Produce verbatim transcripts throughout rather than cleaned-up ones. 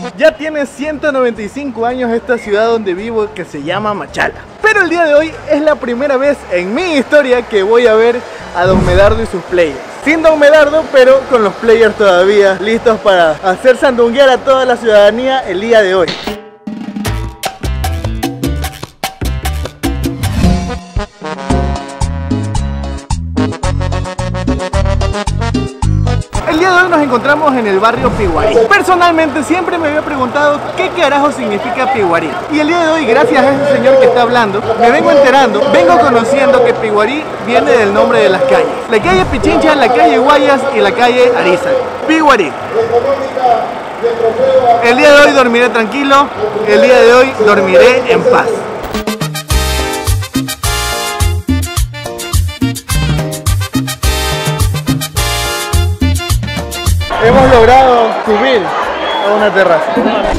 Ya tiene ciento noventa y cinco años esta ciudad donde vivo, que se llama Machala. Pero el día de hoy es la primera vez en mi historia que voy a ver a Don Medardo y sus players. Sin Don Medardo, pero con los players todavía listos para hacer sandunguear a toda la ciudadanía el día de hoy. El día de hoy nos encontramos en el barrio Piguarí. Personalmente siempre me había preguntado qué carajo significa Piguarí. Y el día de hoy, gracias a ese señor que está hablando, me vengo enterando, vengo conociendo que Piguarí viene del nombre de las calles. La calle Pichincha, la calle Guayas y la calle Ariza. Piguarí. El día de hoy dormiré tranquilo, el día de hoy dormiré en paz. Hemos logrado subir a una terraza.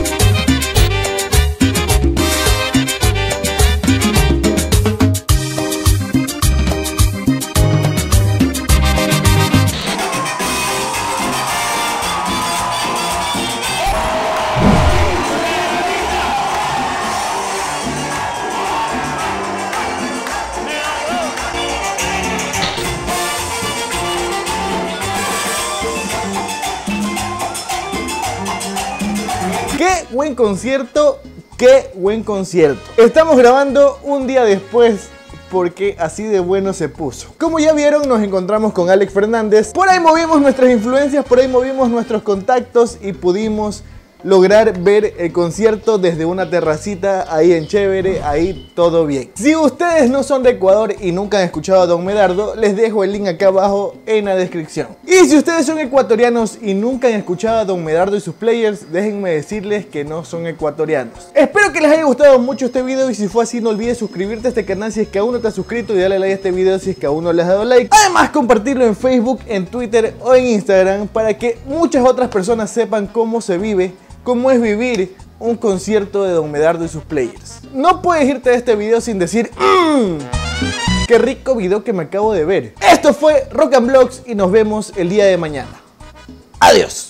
¡Qué buen concierto! ¡Qué buen concierto! Estamos grabando un día después porque así de bueno se puso. Como ya vieron, nos encontramos con Alex Fernández. Por ahí movimos nuestras influencias, por ahí movimos nuestros contactos y pudimos lograr ver el concierto desde una terracita ahí en Chévere, ahí todo bien. Si ustedes no son de Ecuador y nunca han escuchado a Don Medardo, les dejo el link acá abajo en la descripción. Y si ustedes son ecuatorianos y nunca han escuchado a Don Medardo y sus players, déjenme decirles que no son ecuatorianos. Espero que les haya gustado mucho este video y si fue así no olvides suscribirte a este canal si es que aún no te has suscrito y darle like a este video si es que aún no le has dado like. Además compartirlo en Facebook, en Twitter o en Instagram para que muchas otras personas sepan cómo se vive, cómo es vivir un concierto de Don Medardo y sus players. No puedes irte de este video sin decir mmm, qué rico video que me acabo de ver. Esto fue Rock and Vlogs y nos vemos el día de mañana. Adiós.